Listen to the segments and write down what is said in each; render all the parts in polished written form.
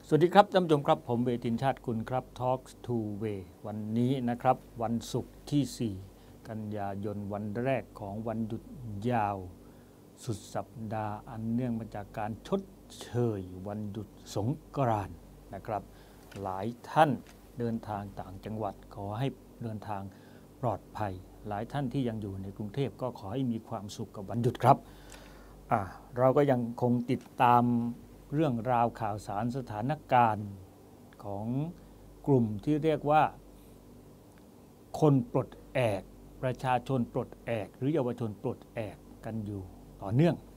สวัสดีครับท่านผู้ชมครับผมเวทินชาติกุลครับ Talks to Way วันนี้นะครับวันศุกร์ที่ 4 กันยายนวันแรกของวันหยุดยาวสุดสัปดาห์อันเนื่องมาจากการชดเชยวันหยุดสงกรานต์นะครับหลายท่านเดินทางต่างจังหวัดขอให้เดินทางปลอดภัยหลายท่านที่ยังอยู่ในกรุงเทพก็ขอให้มีความสุขกับวันหยุดครับเราก็ยังคงติดตามเรื่องราวข่าวสารสถานการณ์ของกลุ่มที่เรียกว่าคนปลดแอกประชาชนปลดแอกหรือเยาวชนปลดแอกกันอยู่ต่อเนื่อง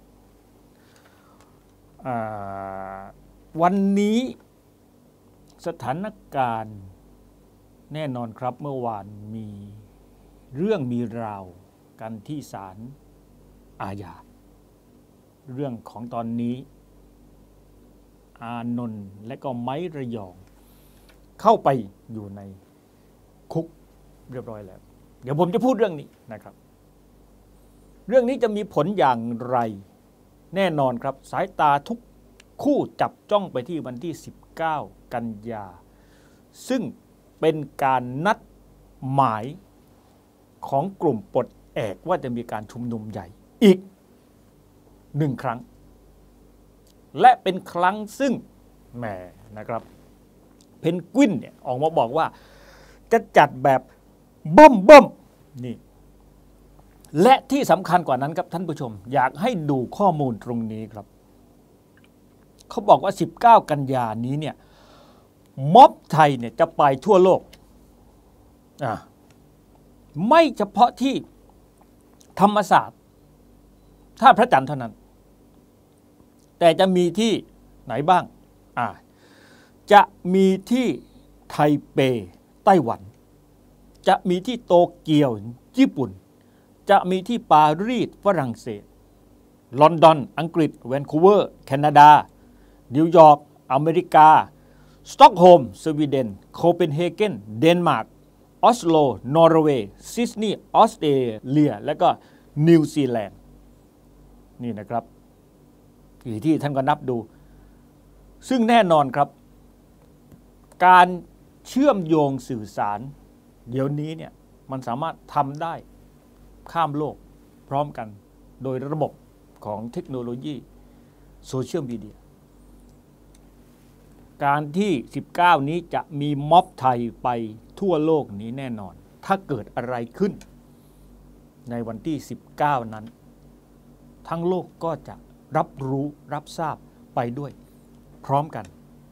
วันนี้สถานการณ์แน่นอนครับเมื่อวานมีเรื่องมีราวกันที่ศาลอาญาเรื่องของตอนนี้อานนท์และก็ไม้ระยองเข้าไปอยู่ในคุกเรียบร้อยแล้วเดี๋ยวผมจะพูดเรื่องนี้นะครับเรื่องนี้จะมีผลอย่างไรแน่นอนครับสายตาทุกคู่จับจ้องไปที่วันที่19กันยาซึ่งเป็นการนัดหมายของกลุ่มปลดแอกว่าจะมีการชุมนุมใหญ่อีก1 ครั้งและเป็นครั้งซึ่งแหมนะครับเพนกวินเนี่ยออกมาบอกว่าจะจัดแบบเบิ่มนี่และที่สำคัญกว่านั้นครับท่านผู้ชมอยากให้ดูข้อมูลตรงนี้ครับเขาบอกว่า19กันยานี้เนี่ยม็อบไทยเนี่ยจะไปทั่วโลกไม่เฉพาะที่ธรรมศาสตร์ท่าพระจันทร์เท่านั้นแต่จะมีที่ไหนบ้างจะมีที่ไทเปไต้หวันจะมีที่โตเกียวญี่ปุ่นจะมีที่ปารีสฝรั่งเศสลอนดอนอังกฤษแวนคูเวอร์แคนาดานิวยอร์กอเมริกาสต็อกโฮล์มสวีเดนโคเปนเฮเกนเดนมาร์กออสโลนอร์เวย์ซิดนีย์ออสเตรเลียและก็นิวซีแลนด์นี่นะครับกี่ที่ท่านก็นับดูซึ่งแน่นอนครับการเชื่อมโยงสื่อสารเดี๋ยวนี้เนี่ยมันสามารถทำได้ข้ามโลกพร้อมกันโดยระบบของเทคโนโลยีโซเชียลมีเดียการที่19นี้จะมีม็อบไทยไปทั่วโลกนี้แน่นอนถ้าเกิดอะไรขึ้นในวันที่19นั้นทั้งโลกก็จะรับรู้รับทราบไปด้วยพร้อมกัน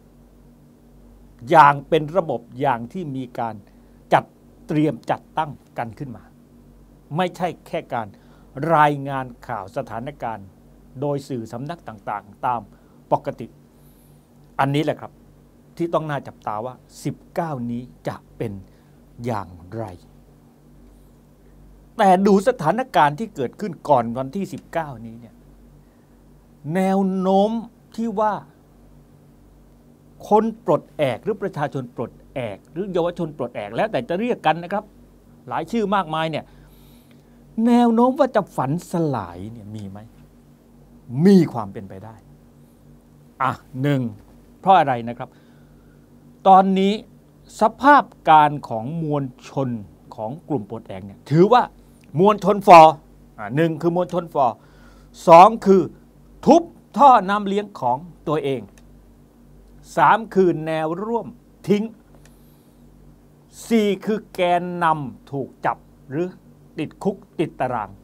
อย่างเป็นระบบอย่างที่มีการจัดเตรียมจัดตั้งกันขึ้นมาไม่ใช่แค่การรายงานข่าวสถานการณ์โดยสื่อสำนักต่างๆตามปกติอันนี้แหละครับที่ต้องน่าจับตาว่า19นี้จะเป็นอย่างไรแต่ดูสถานการณ์ที่เกิดขึ้นก่อนวันที่19นี้เนี่ยแนวโน้มที่ว่าคนปลดแอกหรือประชาชนปลดแอกหรือเยาวชนปลดแอกแล้วแต่จะเรียกกันนะครับหลายชื่อมากมายเนี่ยแนวโน้มว่าจะฝันสลายเนี่ยมีไหมมีความเป็นไปได้หนึ่งเพราะอะไรนะครับตอนนี้สภาพการของมวลชนของกลุ่มปลดแอกเนี่ยถือว่ามวลชนฟอหนึ่งคือมวลชนฟอสองคือทุบท่อน้ำเลี้ยงของตัวเอง3คือแนวร่วมทิ้ง4คือแกนนำถูกจับหรือติดคุกติดตาราง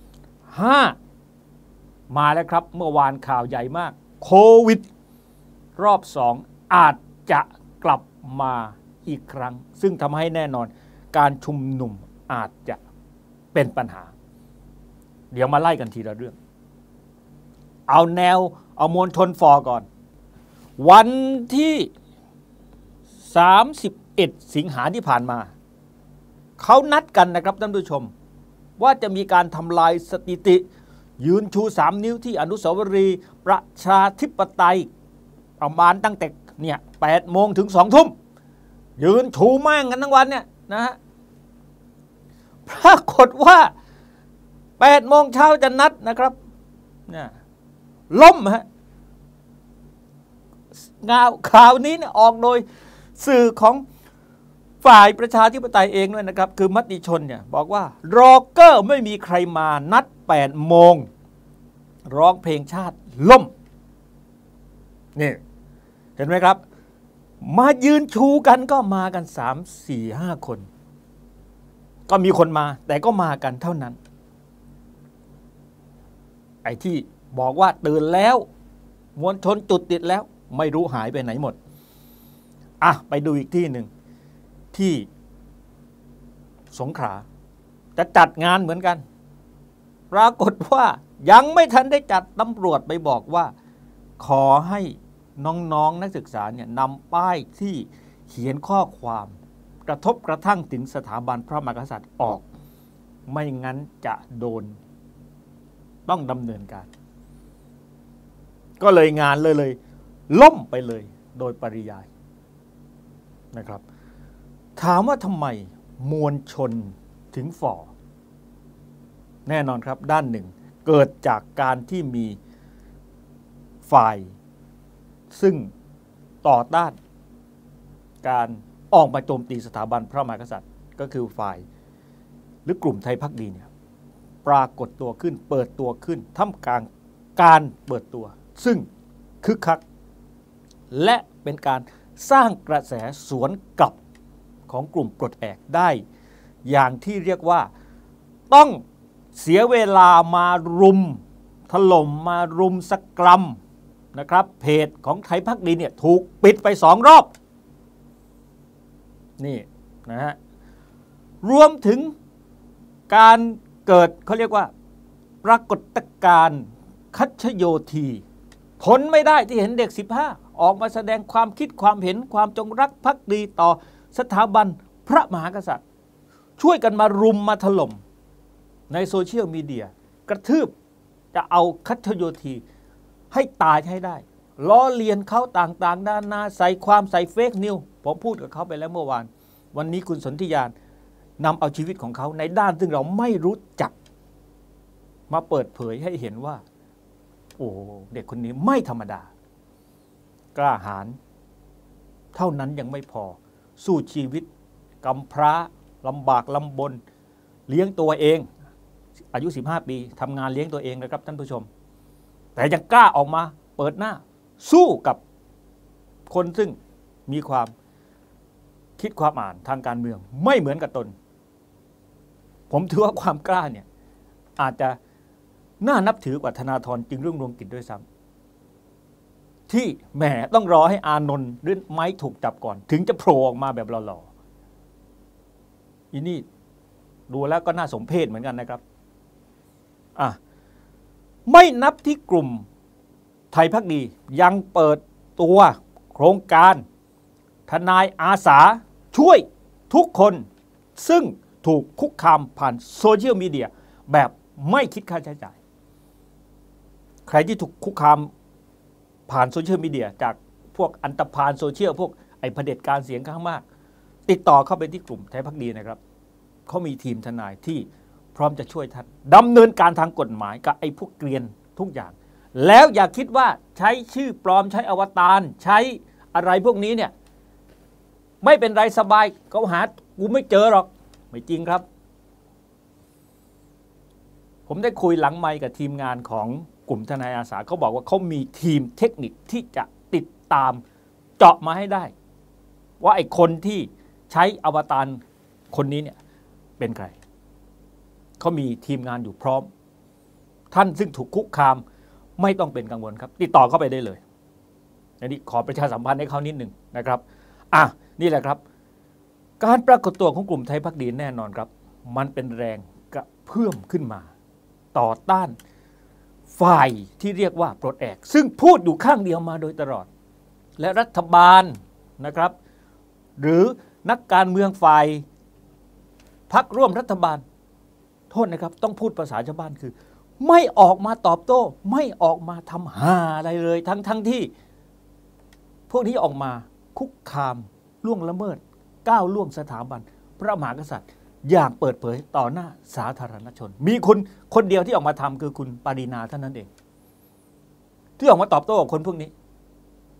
5มาแล้วครับเมื่อวานข่าวใหญ่มากโควิดรอบ2อาจจะกลับมาอีกครั้งซึ่งทำให้แน่นอนการชุมนุมอาจจะเป็นปัญหาเดี๋ยวมาไล่กันทีละเรื่องเอามวลชนฟอก่อนวันที่31สิงหาที่ผ่านมาเขานัดกันนะครับท่านผู้ชมว่าจะมีการทำลายสถิติยืนชู3นิ้วที่อนุสาวรีย์ประชาธิปไตยประมาณตั้งแต่เนี่ย8 โมงถึง2 ทุ่มยืนชูแม่งกันทั้งวันเนี่ยนะฮะปรากฏว่า8 โมงเช้าจะนัดนะครับเนี่ยล้มฮะข่าวนี้เนี่ยออกโดยสื่อของฝ่ายประชาธิปไตยเองด้วยนะครับคือมติชนเนี่ยบอกว่ารอเกอร์ไม่มีใครมานัด8 โมงร้องเพลงชาติล่มนี่เห็นไหมครับมายืนชูกันก็มากัน3 4 5 คนก็มีคนมาแต่ก็มากันเท่านั้นไอ้ที่บอกว่าตื่นแล้วมวลชนจุดติดแล้วไม่รู้หายไปไหนหมดไปดูอีกที่หนึ่งที่สงขลาจะจัดงานเหมือนกันปรากฏว่ายังไม่ทันได้จัดตำรวจไปบอกว่าขอให้น้องๆนักศึกษาเนี่ยนำป้ายที่เขียนข้อความกระทบกระทั่งถึงสถาบันพระมหากษัตริย์ออกไม่งั้นจะโดนต้องดำเนินการก็เลยงานเลยล่มไปเลยโดยปริยายนะครับถามว่าทำไมมวลชนถึงฝ่อแน่นอนครับด้านหนึ่งเกิดจากการที่มีฝ่ายซึ่งต่อต้านการออกมาโจมตีสถาบันพระมหากษัตริย์ก็คือฝ่ายหรือกลุ่มไทยภักดีเนี่ยปรากฏตัวขึ้นเปิดตัวขึ้นท่ามกลางการเปิดตัวซึ่งคึกคักและเป็นการสร้างกระแสสวนกลับของกลุ่มปลดแอกได้อย่างที่เรียกว่าต้องเสียเวลามารุมถล่มมารุมสกรัมนะครับเพจของไทยภักดีเนี่ยถูกปิดไป2 รอบนี่นะฮะรวมถึงการเกิดเขาเรียกว่าปรากฏการณ์คัชโยธีทนไม่ได้ที่เห็นเด็ก15ออกมาแสดงความคิดความเห็นความจงรักภักดีต่อสถาบันพระมหากษัตริย์ช่วยกันมารุมมาถล่มในโซเชียลมีเดียกระทืบจะเอาคัชโยธีให้ตายให้ได้ล้อเลียนเขาต่างๆนานาใส่ความใส่เฟกนิวผมพูดกับเขาไปแล้วเมื่อวานวันนี้คุณสนธิยานนำเอาชีวิตของเขาในด้านซึ่งเราไม่รู้จักมาเปิดเผยให้เห็นว่าโอ้เด็กคนนี้ไม่ธรรมดากล้าหาญเท่านั้นยังไม่พอสู้ชีวิตกำพร้าลำบากลำบนเลี้ยงตัวเองอายุ15 ปีทำงานเลี้ยงตัวเองนะครับท่านผู้ชมแต่ยังกล้าออกมาเปิดหน้าสู้กับคนซึ่งมีความคิดความอ่านทางการเมืองไม่เหมือนกับตนผมถือว่าความกล้าเนี่ยอาจจะน่านับถือกว่าธนาธรจึงรุ่งเรืองกิจด้วยซ้ำที่แหมต้องรอให้อานนท์หรือไม้ถูกจับก่อนถึงจะโผล่ออกมาแบบหล่อๆอีนี่ดูแล้วก็น่าสมเพชเหมือนกันนะครับไม่นับที่กลุ่มไทยภักดียังเปิดตัวโครงการทนายอาสาช่วยทุกคนซึ่งถูกคุกคามผ่านโซเชียลมีเดียแบบไม่คิดค่าใช้จ่ายใครที่ถูกคุกคามผ่านโซเชียลมีเดียจากพวกอันธพาลโซเชียลพวกไอ้เผด็จการเสียงข้างมากติดต่อเข้าไปที่กลุ่มไทยภักดีนะครับเขามีทีมทนายที่พร้อมจะช่วยท่านดำเนินการทางกฎหมายกับไอ้พวกเกรียนทุกอย่างแล้วอย่าคิดว่าใช้ชื่อปลอมใช้อวตารใช้อะไรพวกนี้เนี่ยไม่เป็นไรสบายเขาหากูไม่เจอหรอกไม่จริงครับผมได้คุยหลังไมค์กับทีมงานของกลุ่มทนายอาสาเขาบอกว่าเขามีทีมเทคนิคที่จะติดตามเจาะมาให้ได้ว่าไอ้คนที่ใช้อวตารคนนี้เนี่ยเป็นใครเขามีทีมงานอยู่พร้อมท่านซึ่งถูกคุกคามไม่ต้องเป็นกังวลครับติดต่อเข้าไปได้เลยอันนี้ขอประชาสัมพันธ์ให้เขานิดหนึ่งนะครับนี่แหละครับการปรากฏตัวของกลุ่มไทยภักดีแน่นอนครับมันเป็นแรงกระเพื่อมขึ้นมาต่อต้านฝ่ายที่เรียกว่าปลดแอกซึ่งพูดอยู่ข้างเดียวมาโดยตลอดและรัฐบาลนะครับหรือนักการเมืองฝ่ายพรรคร่วมรัฐบาลโทษนะครับต้องพูดภาษาชาวบ้านคือไม่ออกมาตอบโต้ไม่ออกมาทำหาอะไรเลยทั้งที่พวกนี้ออกมาคุกคามล่วงละเมิดก้าวล่วงสถาบันพระมหากษัตริย์อย่างเปิดเผยต่อหน้าสาธารณชนมีคนเดียวที่ออกมาทำคือคุณปารีนาเท่านั้นเองที่ออกมาตอบโต้กับคนพวกนี้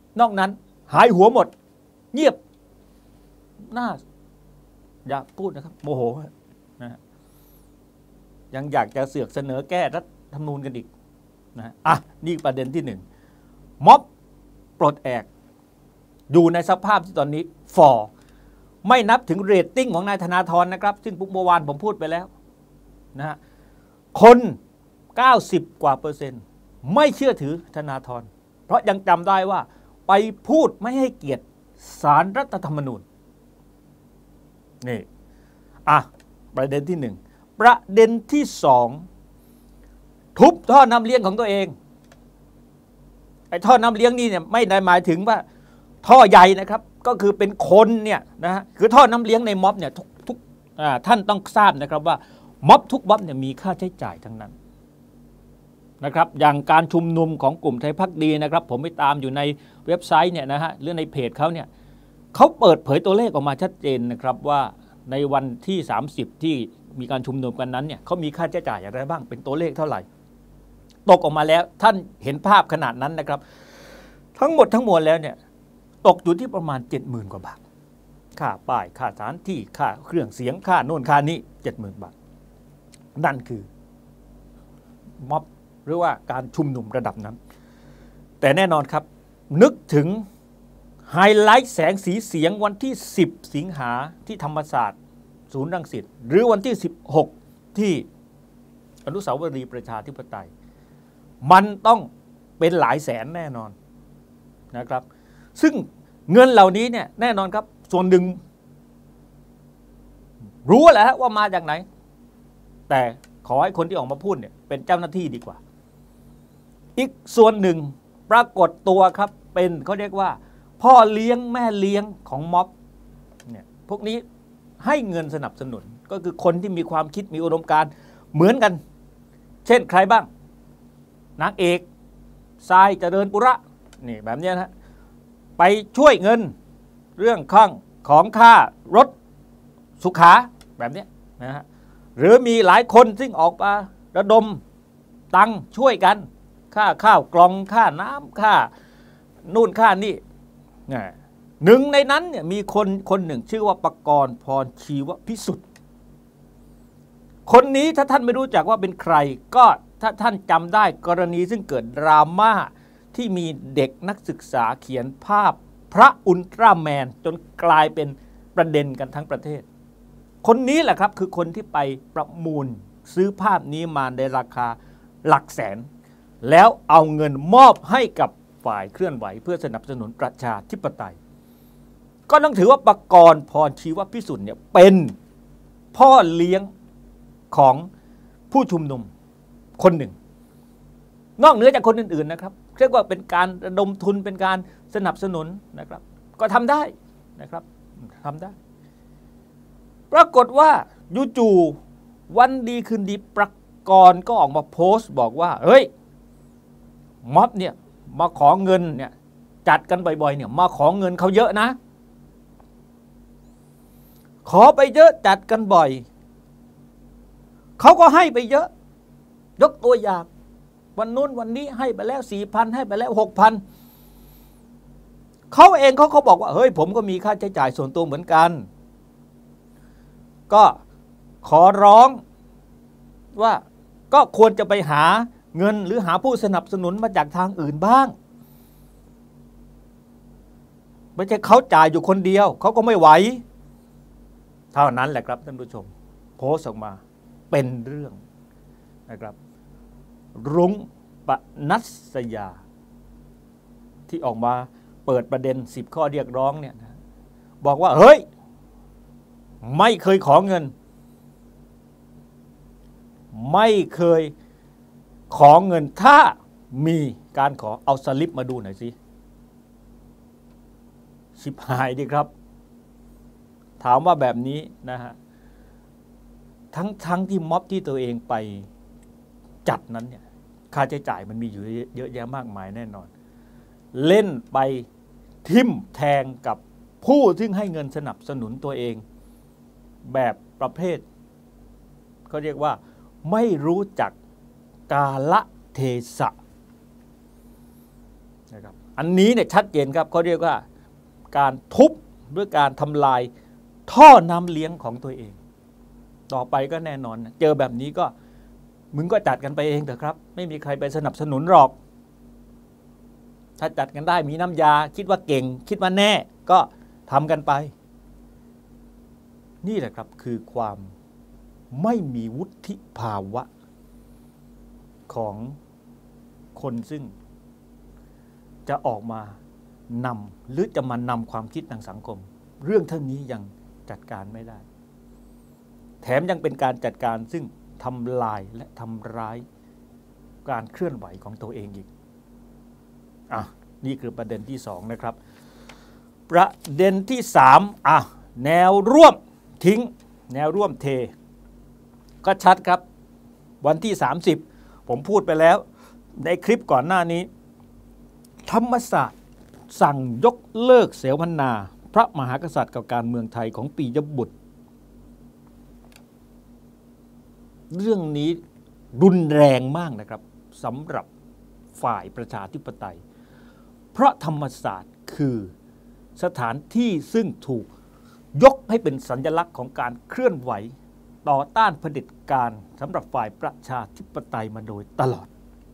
นอกนั้นหายหัวหมดเงียบน่าอย่าพูดนะครับโมโหนะยังอยากจะเสือกเสนอแก้รัฐธรรมนูญกันอีกนะนี่ประเด็นที่หนึ่งม็อบปลดแอกอยู่ในสภาพที่ตอนนี้ไม่นับถึงเรตติ้งของนายธนาธรนะครับซึ่งเมื่อวานผมพูดไปแล้วนะฮะคน90 กว่า%ไม่เชื่อถือธนาธรเพราะยังจำได้ว่าไปพูดไม่ให้เกียรติศาลรัฐธรรมนูญนี่ประเด็นที่หนึ่งประเด็นที่สองทุบท่อน้ำเลี้ยงของตัวเองไอ้ท่อน้ำเลี้ยงนี่เนี่ยไม่ได้หมายถึงว่าท่อใหญ่นะครับก็คือเป็นคนเนี่ยนะฮะคือท่อน้ำเลี้ยงในม็อบเนี่ยทุกท่านต้องทราบนะครับว่าม็อบทุกม็อบเนี่ยมีค่าใช้จ่ายทั้งนั้นนะครับอย่างการชุมนุมของกลุ่มไทยพรรคดีนะครับผมไปตามอยู่ในเว็บไซต์เนี่ยนะฮะหรือในเพจเขาเนี่ยเขาเปิดเผยตัวเลขออกมาชัดเจนนะครับว่าในวันที่30ที่มีการชุมนุมกันนั้นเนี่ยเขามีค่าใช้จ่ายอะไรบ้างเป็นตัวเลขเท่าไหร่ตกออกมาแล้วท่านเห็นภาพขนาดนั้นนะครับทั้งหมดทั้งมวลแล้วเนี่ยตกอยู่ที่ประมาณ 70,000 กว่าบาทค่าป้ายค่าสถานที่ค่าเครื่องเสียงค่าโน่นค่านี้ 70,000 บาทนั่นคือม็อบหรือว่าการชุมนุมระดับนั้นแต่แน่นอนครับนึกถึงไฮไลท์แสงสีเสียงวันที่10 สิงหาที่ธรรมศาสตร์ศูนย์รังสิตหรือวันที่16ที่อนุสาวรีย์ประชาธิปไตยมันต้องเป็นหลายแสนแน่นอนนะครับซึ่งเงินเหล่านี้เนี่ยแน่นอนครับส่วนหนึ่งรู้แหละว่ามาจากไหนแต่ขอให้คนที่ออกมาพูดเนี่ยเป็นเจ้าหน้าที่ดีกว่าอีกส่วนหนึ่งปรากฏตัวครับเป็นเขาเรียกว่าพ่อเลี้ยงแม่เลี้ยงของม็อบเนี่ยพวกนี้ให้เงินสนับสนุนก็คือคนที่มีความคิดมีอุดมการณ์เหมือนกันเช่นใครบ้างนางเอกทรายเจริญปุระนี่แบบนี้นะไปช่วยเงินเรื่องของค่ารถสุขาแบบนี้นะฮะหรือมีหลายคนซึ่งออกมาระดมตังช่วยกันค่าข้าวกล่องค่าน้ำค่านู่นค่านี่หนึ่งในนั้นเนี่ยมีคนหนึ่งชื่อว่าปกรณ์พรชีวพิสุทธิ์คนนี้ถ้าท่านไม่รู้จักว่าเป็นใครก็ถ้าท่านจำได้กรณีซึ่งเกิดดราม่าที่มีเด็กนักศึกษาเขียนภาพพระอุลตร้าแมนจนกลายเป็นประเด็นกันทั้งประเทศคนนี้แหละครับคือคนที่ไปประมูลซื้อภาพนี้มาในราคาหลักแสนแล้วเอาเงินมอบให้กับฝ่ายเคลื่อนไหวเพื่อสนับสนุนประชาธิปไตยก็ต้องถือว่าปกรณ์พรชีวพิสุทธิ์เนี่ยเป็นพ่อเลี้ยงของผู้ชุมนุมคนหนึ่งนอกเหนือจากคนอื่นๆนะครับเรียกว่าเป็นการระดมทุนเป็นการสนับสนุนนะครับก็ทำได้นะครับทำได้ปรากฏว่าจู่ๆวันดีคืนดีปกรณ์ก็ออกมาโพสต์บอกว่าเฮ้ยม็อบเนี่ยมาขอเงินเนี่ยจัดกันบ่อยๆเนี่ยมาขอเงินเขาเยอะนะขอไปเยอะจัดกันบ่อยเขาก็ให้ไปเยอะยกตัวอย่างวันนู้นวันนี้ให้ไปแล้ว 4,000 ให้ไปแล้ว 6,000 เขาเองเขาบอกว่าเฮ้ยผมก็มีค่าใช้จ่ายส่วนตัวเหมือนกันก็ขอร้องว่าก็ควรจะไปหาเงินหรือหาผู้สนับสนุนมาจากทางอื่นบ้างไม่ใช่เขาจ่ายอยู่คนเดียวเขาก็ไม่ไหวเท่านั้นแหละครับท่านผู้ชมโพสต์ออกมาเป็นเรื่องนะครับรุ้งปนัสยาที่ออกมาเปิดประเด็น10 ข้อเรียกร้องเนี่ยนะบอกว่าเฮ้ยไม่เคยขอเงินไม่เคยขอเงินถ้ามีการขอเอาสลิปมาดูหน่อยสิชิบหายดิครับถามว่าแบบนี้นะฮะทั้งที่ม็อบที่ตัวเองไปจัดนั้นเนี่ยค่าใช้จ่ายมันมีอยู่เยอะแยะมากมายแน่นอนเล่นไปทิ่มแทงกับผู้ที่ให้เงินสนับสนุนตัวเองแบบประเภทเขาเรียกว่าไม่รู้จักกาลเทศะนะครับอันนี้เนี่ยชัดเจนครับเขาเรียกว่าการทุบด้วยการทำลายท่อน้ำเลี้ยงของตัวเองต่อไปก็แน่นอนเจอแบบนี้ก็มึงก็จัดกันไปเองเถอะครับไม่มีใครไปสนับสนุนหรอกถ้าจัดกันได้มีน้ำยาคิดว่าเก่งคิดว่าแน่ก็ทำกันไปนี่แหละครับคือความไม่มีวุฒิภาวะของคนซึ่งจะออกมานำหรือจะมานำความคิดทางสังคมเรื่องเท่านี้ยังจัดการไม่ได้แถมยังเป็นการจัดการซึ่งทำลายและทำร้ายการเคลื่อนไหวของตัวเองอีกนี่คือประเด็นที่2นะครับประเด็นที่3แนวร่วมทิ้งแนวร่วมเทก็ชัดครับวันที่30ผมพูดไปแล้วในคลิปก่อนหน้านี้ธรรมศาสตร์สั่งยกเลิกเสวนาพระมหากษัตริย์กับการเมืองไทยของปิยบุตรเรื่องนี้รุนแรงมากนะครับสำหรับฝ่ายประชาธิปไตยเพราะธรรมศาสตร์คือสถานที่ซึ่งถูกยกให้เป็นสัญลักษณ์ของการเคลื่อนไหวต่อต้านเผด็จการสำหรับฝ่ายประชาธิปไตยมาโดยตลอด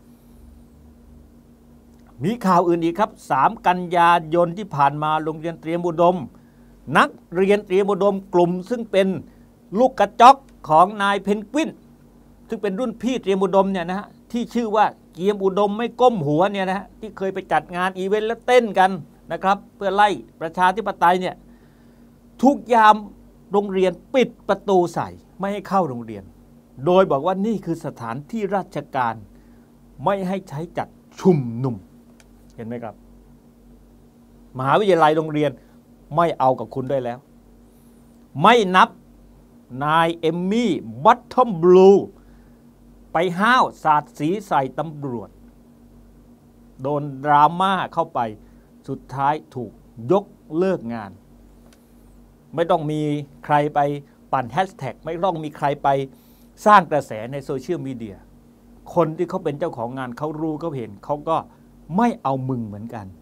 มีข่าวอื่นอีกครับ3 กันยายนที่ผ่านมาโรงเรียนเตรียมอุดมนักเรียนเตรียมอุดมกลุ่มซึ่งเป็นลูกกระจอกของนายเพนกวินซึ่งเป็นรุ่นพี่เตรียมอุดมเนี่ยนะฮะที่ชื่อว่าเกียมอุดมไม่ก้มหัวเนี่ยนะฮะที่เคยไปจัดงานอีเวนต์และเต้นกันนะครับเพื่อไล่ประชาธิปไตยเนี่ยทุกยามโรงเรียนปิดประตูใส่ไม่ให้เข้าโรงเรียนโดยบอกว่านี่คือสถานที่ราชการไม่ให้ใช้จัดชุมนุมเห็นไหมครับมหาวิทยาลัยโรงเรียนไม่เอากับคุณด้วยแล้วไม่นับนายเอมมี่บัตทอมบลูไปห้าวสาดสีใส่ตำรวจโดนดราม่าเข้าไปสุดท้ายถูกยกเลิกงานไม่ต้องมีใครไปปั่นแฮชแท็กไม่ต้องมีใครไปสร้างกระแสในโซเชียลมีเดียคนที่เขาเป็นเจ้าของงานเขารู้เขาเห็นเขาก็ไม่เอามึงเหมือนกัน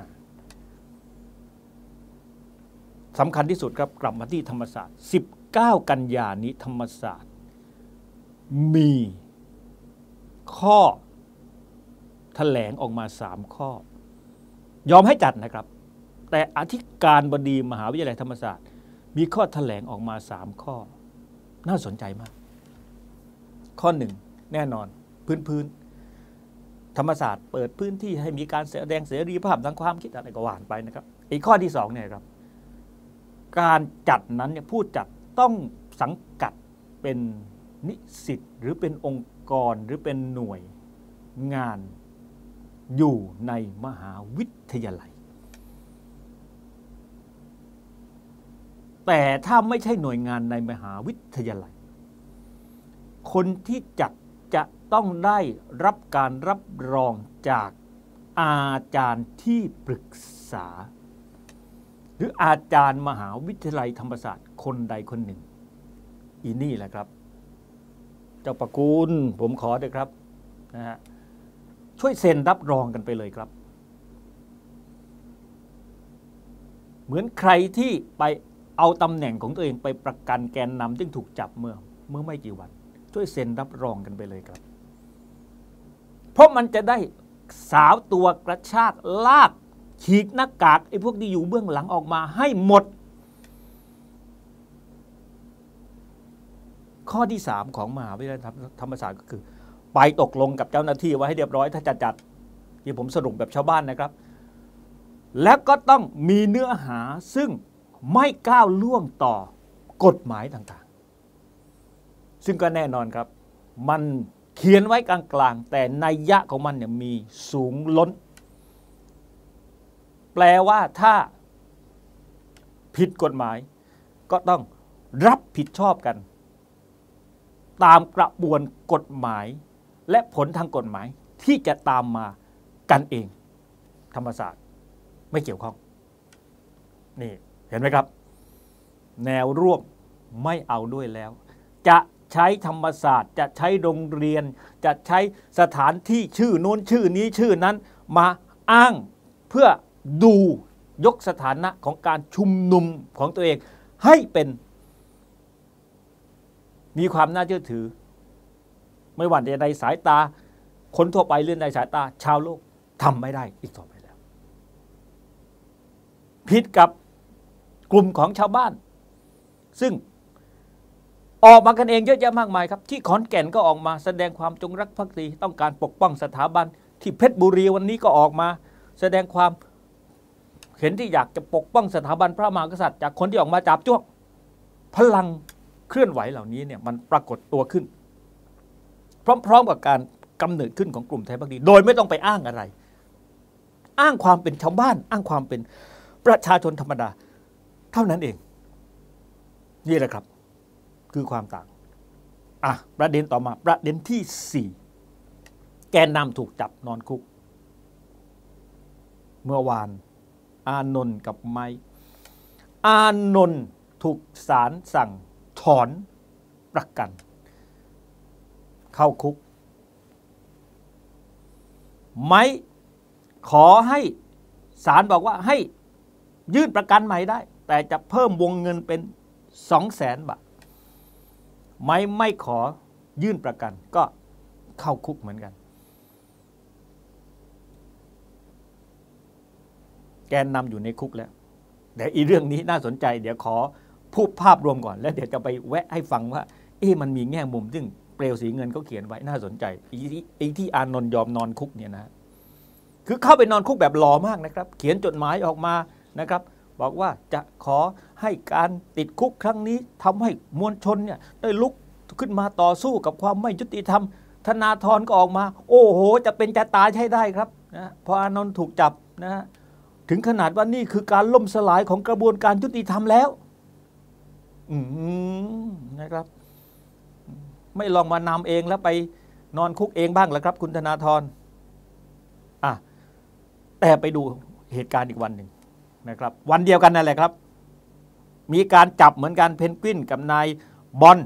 สำคัญที่สุดครับกลับมาที่ธรรมศาสตร์19 กันยายนนี้ธรรมศาสตร์มีข้อแถลงออกมา3 ข้อยอมให้จัดนะครับแต่อธิการบดีมหาวิทยาลัยธรรมศาสตร์มีข้อแถลงออกมา3 ข้อน่าสนใจมากข้อ1แน่นอนพื้นธรรมศาสตร์เปิดพื้นที่ให้มีการแสดงเสรีภาพทางความคิดอะไรก็ว่าไปนะครับอีกข้อที่2เนี่ยครับการจัดนั้นเนี่ยผู้จัดต้องสังกัดเป็นนิสิตหรือเป็นองค์กรหรือเป็นหน่วยงานอยู่ในมหาวิทยาลัยแต่ถ้าไม่ใช่หน่วยงานในมหาวิทยาลัยคนที่จัดจะต้องได้รับการรับรองจากอาจารย์ที่ปรึกษาหรืออาจารย์มหาวิทยาลัยธรรมศาสตร์คนใดคนหนึ่งนี่แหละครับเจ้าประคุณผมขอด้วยครับนะฮะช่วยเซ็นรับรองกันไปเลยครับเหมือนใครที่ไปเอาตำแหน่งของตัวเองไปประกันแกนนำซึ่งถูกจับเมื่อไม่กี่วันช่วยเซ็นรับรองกันไปเลยครับเพราะมันจะได้สาวตัวกระชากลากฉีกหน้ากากไอ้พวกที่อยู่เบื้องหลังออกมาให้หมดข้อที่3ของมหาวิทยาลัยธรรมศาสตร์ก็คือไปตกลงกับเจ้าหน้าที่ไว้ให้เรียบร้อยถ้าจะจัดที่ผมสรุปแบบชาวบ้านนะครับและก็ต้องมีเนื้อหาซึ่งไม่ก้าวล่วงต่อกฎหมายต่างๆซึ่งก็แน่นอนครับมันเขียนไว้กลางๆแต่นัยยะของมันเนี่ยมีสูงล้นแปลว่าถ้าผิดกฎหมายก็ต้องรับผิดชอบกันตามกระบวนกฎหมายและผลทางกฎหมายที่จะตามมากันเองธรรมศาสตร์ไม่เกี่ยวข้องนี่เห็นไหมครับแนวร่วมไม่เอาด้วยแล้วจะใช้ธรรมศาสตร์จะใช้โรงเรียนจะใช้สถานที่ชื่อนู้นชื่อนี้ชื่อนั้นมาอ้างเพื่อดูยกสถานะของการชุมนุมของตัวเองให้เป็นมีความน่าเชื่อถือไม่ว่าจะในสายตาคนทั่วไปหรือในสายตาชาวโลกทำไม่ได้อีกต่อไปแล้วผิดกับกลุ่มของชาวบ้านซึ่งออกมากันเองเยอะแยะมากมายครับที่ขอนแก่นก็ออกมาแสดงความจงรักภักดีต้องการปกป้องสถาบันที่เพชรบุรีวันนี้ก็ออกมาแสดงความเห็นที่อยากจะปกป้องสถาบันพระมหากษัตริย์จากคนที่ออกมาจับจ้วงพลังเคลื่อนไหวเหล่านี้เนี่ยมันปรากฏตัวขึ้นพร้อมๆกับการกำเนิดขึ้นของกลุ่มไทยภักดีโดยไม่ต้องไปอ้างอะไรอ้างความเป็นชาวบ้านอ้างความเป็นประชาชนธรรมดาเท่านั้นเองนี่แหละครับคือความต่างประเด็นต่อมาประเด็นที่4แกนนำถูกจับนอนคุกเมื่อวานอานนท์กับไม้อานนท์ถูกศาลสั่งถอนประกันเข้าคุกไม้ขอให้ศาลบอกว่าให้ยื่นประกันใหม่ได้แต่จะเพิ่มวงเงินเป็น 200,000 บาทไม่ขอยื่นประกันก็เข้าคุกเหมือนกันแกนนำอยู่ในคุกแล้วเดี๋ยวอีเรื่องนี้น่าสนใจเดี๋ยวขอพูดภาพรวมก่อนแล้วเดี๋ยวจะไปแวะให้ฟังว่ามันมีแง่มุมซึ่งเปลวสีเงินเขาเขียนไว้น่าสนใจอีที่อานนท์ยอมนอนคุกเนี่ยนะคือเข้าไปนอนคุกแบบหล่อมากนะครับเขียนจดหมายออกมานะครับบอกว่าจะขอให้การติดคุกครั้งนี้ทำให้มวลชนเนี่ยได้ลุกขึ้นมาต่อสู้กับความไม่ยุติธรรมธนาธรก็ออกมาโอ้โหจะเป็นจะตายใช่ได้ครับนะพออานนท์ถูกจับนะถึงขนาดว่านี่คือการล่มสลายของกระบวนการยุติธรรมแล้วนะครับไม่ลองมานำเองแล้วไปนอนคุกเองบ้างแล้วครับคุณธนาธรแต่ไปดูเหตุการณ์อีกวันหนึ่งนะครับวันเดียวกันนั่นแหละครับมีการจับเหมือนกันเพนกวินกับนายบอล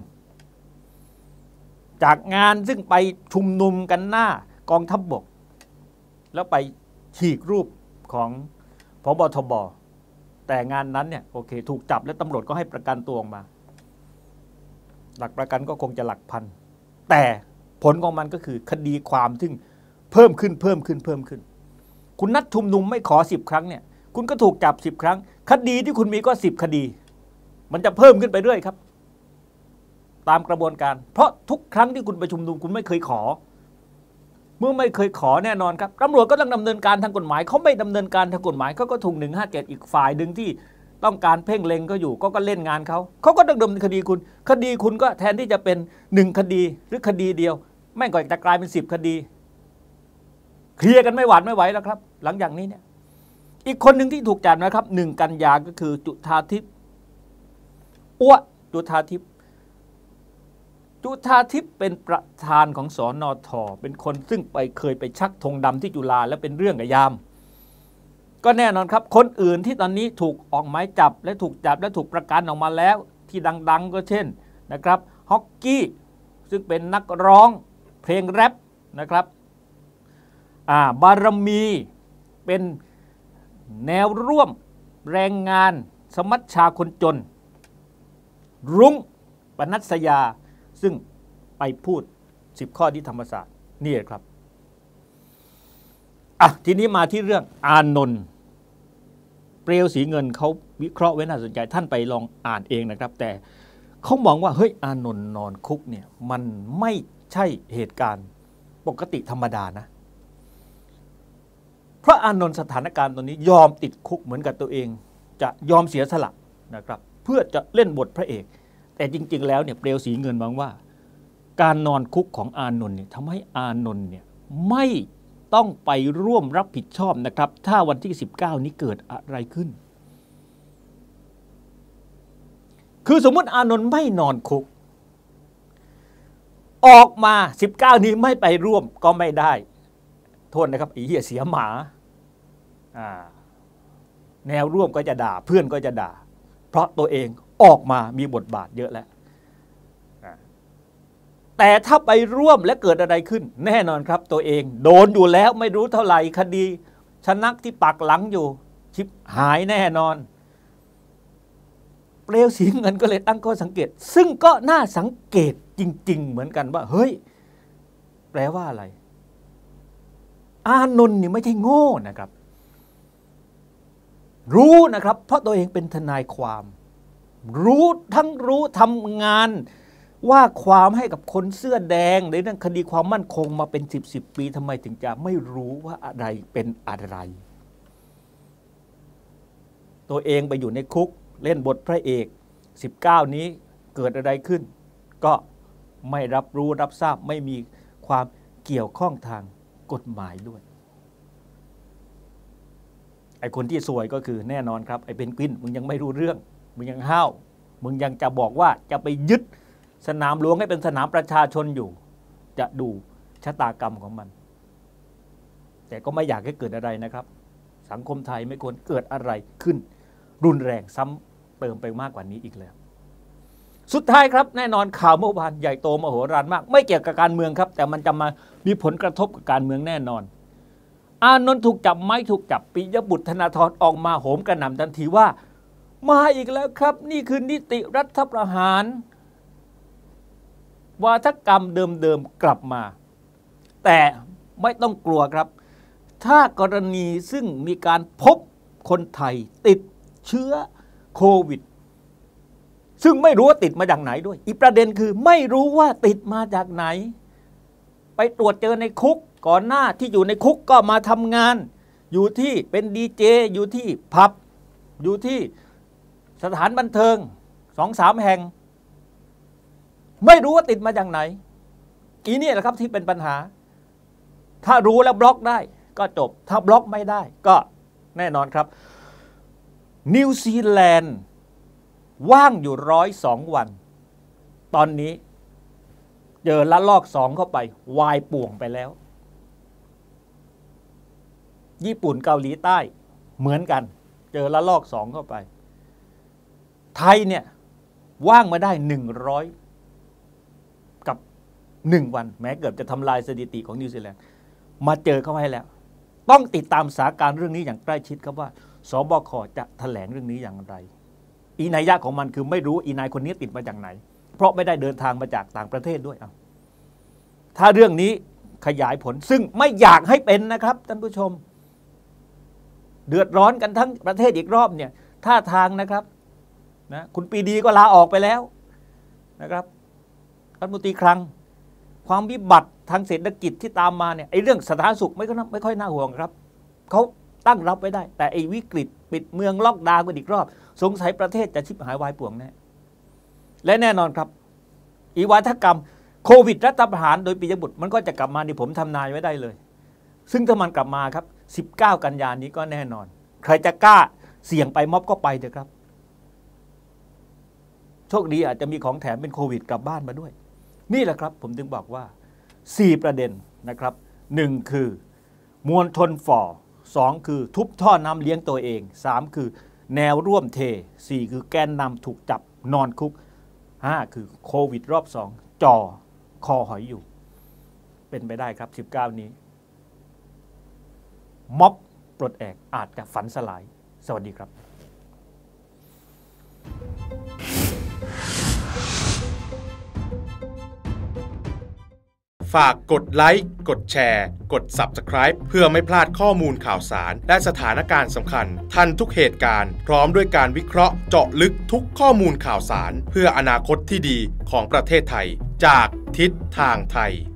จากงานซึ่งไปชุมนุมกันหน้ากองทัพบกแล้วไปฉีกรูปของผบ.ทบ.แต่งานนั้นเนี่ยโอเคถูกจับและตำรวจก็ให้ประกันตัวออกมาหลักประกันก็คงจะหลักพันแต่ผลของมันก็คือคดีความซึ่งเพิ่มขึ้นคุณนัดชุมนุมไม่ขอ10 ครั้งเนี่ยคุณก็ถูกจับ10 ครั้งคดีที่คุณมีก็10 คดีมันจะเพิ่มขึ้นไปเรื่อยครับตามกระบวนการเพราะทุกครั้งที่คุณไปชุมนุมคุณไม่เคยขอเมื่อไม่เคยขอแน่นอนครับตำรวจก็ต้องดำเนินการทางกฎหมายเขาไม่ดำเนินการทางกฎหมายเขาก็ถูก157อีกฝ่ายดึงที่ต้องการเพ่งเล็งก็อยู่ก็เล่นงานเขาก็ต้องดำเนินคดีคุณก็แทนที่จะเป็น1 คดีหรือคดีเดียวแม่งก็จะกลายเป็น10 คดีเคลียร์กันไม่หวาดไม่ไหวแล้วครับหลังจากนี้เนี่ยอีกคนหนึ่งที่ถูกจับนะครับ1 กันยาก็คือจุฑาทิพย์จุฑาทิพย์เป็นประธานของสนธ.เป็นคนซึ่งเคยไปชักธงดำที่จุฬาและเป็นเรื่องกับยามก็แน่นอนครับคนอื่นที่ตอนนี้ถูกออกหมายจับและถูกประกันออกมาแล้วที่ดังๆก็เช่นนะครับฮอกกี้ซึ่งเป็นนักร้องเพลงแรปนะครับบารมีเป็นแนวร่วมแรงงานสมัชชาคนจนรุ้งปนัสยาซึ่งไปพูด10 ข้อที่ธรรมศาสตร์นี่ครับทีนี้มาที่เรื่องอานนท์เปลวสีเงินเขาวิเคราะห์ไว้น่าสนใจท่านไปลองอ่านเองนะครับแต่เขามองว่าเฮ้ยอานนท์นอนคุกเนี่ยมันไม่ใช่เหตุการณ์ปกติธรรมดานะเพราะอานนท์สถานการณ์ตอนนี้ยอมติดคุกเหมือนกับตัวเองจะยอมเสียสละนะครับเพื่อจะเล่นบทพระเอกแต่จริงๆแล้วเนี่ยเปลวสีเงินมองว่าการนอนคุกของอานนท์เนี่ยทำให้อานนท์เนี่ยไม่ต้องไปร่วมรับผิดชอบนะครับถ้าวันที่19นี้เกิดอะไรขึ้นคือสมมติอานนท์ไม่นอนคุกออกมา19นี้ไม่ไปร่วมก็ไม่ได้โทษนะครับไอ้เหี้ยเสียหมาแนวร่วมก็จะด่าเพื่อนก็จะด่าเพราะตัวเองออกมามีบทบาทเยอะแล้วแต่ถ้าไปร่วมและเกิดอะไรขึ้นแน่นอนครับตัวเองโดนอยู่แล้วไม่รู้เท่าไหร่คดีชนักที่ปักหลังอยู่ชิบหายแน่นอนเปลวสีเงินก็เลยตั้งข้อสังเกตซึ่งก็น่าสังเกตจริงๆเหมือนกันว่าเฮ้ยแปลว่าอะไรอานนท์นี่ไม่ใช่โง่นะครับรู้นะครับเพราะตัวเองเป็นทนายความรู้ทำงานว่าความให้กับคนเสื้อแดงในเรื่องคดีความมั่นคงมาเป็น10 ปีทำไมถึงจะไม่รู้ว่าอะไรเป็นอะไรตัวเองไปอยู่ในคุกเล่นบทพระเอก19นี้เกิดอะไรขึ้นก็ไม่รับรู้รับทราบไม่มีความเกี่ยวข้องทางกฎหมายด้วยไอ้คนที่ซวยก็คือแน่นอนครับไอ้เพนกวินมึงยังไม่รู้เรื่องมึงยังห้าวมึงยังจะบอกว่าจะไปยึดสนามหลวงให้เป็นสนามประชาชนอยู่จะดูชะตากรรมของมันแต่ก็ไม่อยากให้เกิดอะไรนะครับสังคมไทยไม่ควรเกิดอะไรขึ้นรุนแรงซ้ำเติมไปมากกว่านี้อีกแล้วสุดท้ายครับแน่นอนข่าวเมื่อวานใหญ่โตมโหฬารมากไม่เกี่ยวกับการเมืองครับแต่มันจะมามีผลกระทบกับการเมืองแน่นอนอานนท์ถูกจับไม่ถูกจับปิยบุตรธนาธรออกมาโหมกระหน่ำทันทีว่ามาอีกแล้วครับนี่คือนิติรัฐประหารวาทกรรมเดิมๆกลับมาแต่ไม่ต้องกลัวครับถ้ากรณีซึ่งมีการพบคนไทยติดเชื้อโควิดซึ่งไม่รู้ว่าติดมาจากไหนด้วยอีกประเด็นคือไม่รู้ว่าติดมาจากไหนไปตรวจเจอในคุกก่อนหน้าที่อยู่ในคุกก็มาทำงานอยู่ที่เป็นดีเจอยู่ที่ผับอยู่ที่สถานบันเทิง 2-3 แห่งไม่รู้ว่าติดมาจากไหนอีนี่แหละครับที่เป็นปัญหาถ้ารู้แล้วบล็อกได้ก็จบถ้าบล็อกไม่ได้ก็แน่นอนครับนิวซีแลนด์ว่างอยู่102 วันตอนนี้เจอละลอก2เข้าไปวายป่วงไปแล้วญี่ปุ่นเกาหลีใต้เหมือนกันเจอละลอก2เข้าไปไทยเนี่ยว่างมาได้100กับ1วันแม้เกือบจะทำลายสถิติของนิวซีแลนด์มาเจอเข้าให้แล้วต้องติดตามสถานการณ์เรื่องนี้อย่างใกล้ชิดครับว่าสบคจะแถลงเรื่องนี้อย่างไรอีนัยยะของมันคือไม่รู้อีนายคนนี้ติดมาจากไหนเพราะไม่ได้เดินทางมาจากต่างประเทศด้วยถ้าเรื่องนี้ขยายผลซึ่งไม่อยากให้เป็นนะครับท่านผู้ชมเดือดร้อนกันทั้งประเทศอีกรอบเนี่ยท่าทางนะครับนะคุณปรีดีก็ลาออกไปแล้วนะครับรัฐมนตรีคลังความวิบัติทางเศรษฐกิจที่ตามมาเนี่ยไอ้เรื่องสาธารณสุขไม่ค่อยน่าห่วงครับเขาตั้งรับไว้ได้แต่ไอ้วิกฤตปิดเมืองล็อกดาวน์กันอีกรอบสงสัยประเทศจะชิบหายวายป่วงแน่และแน่นอนครับอีวาทกรรมโควิดรัฐประหารโดยปิยบุตรมันก็จะกลับมาที่ผมทำนายไว้ได้เลยซึ่งถ้ามันกลับมาครับ19 กันยายนนี้ก็แน่นอนใครจะกล้าเสี่ยงไปม็อบก็ไปเถอะครับโชคดีอาจจะมีของแถมเป็นโควิดกลับบ้านมาด้วยนี่แหละครับผมถึงบอกว่า4 ประเด็นนะครับ1คือมวลชนฝ่อ2คือทุบท่อน้ำเลี้ยงตัวเอง3คือแนวร่วมเท4คือแกนนำถูกจับนอนคุก5คือโควิดรอบ2จ่อคอหอยอยู่เป็นไปได้ครับ19นี้ม็อบปลดแอกอาจจะฝันสลายสวัสดีครับฝากกดไลค์กดแชร์กด Subscribe เพื่อไม่พลาดข้อมูลข่าวสารและสถานการณ์สำคัญทันทุกเหตุการณ์พร้อมด้วยการวิเคราะห์เจาะลึกทุกข้อมูลข่าวสารเพื่ออนาคตที่ดีของประเทศไทยจากทิศทางไทย